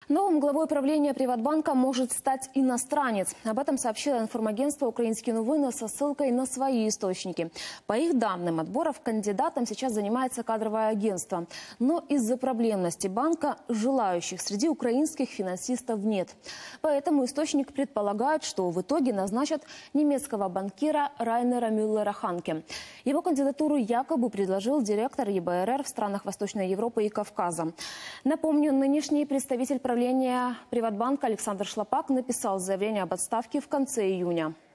Новым главой правления Приватбанка может стать иностранец. Об этом сообщило информагентство «Украинские новины» со ссылкой на свои источники. По их данным, отбором кандидатом сейчас занимается кадровое агентство. Но из-за проблемности банка желающих среди украинских финансистов нет. Поэтому источник предполагает, что в итоге назначат немецкого банкира Райнера Мюллера-Ханке. Его кандидатуру якобы предложил директор ЕБРР в странах Восточной Европы и Кавказа. Напомню, нынешний представитель правления Приватбанка Александр Шлапак написал заявление об отставке в конце июня.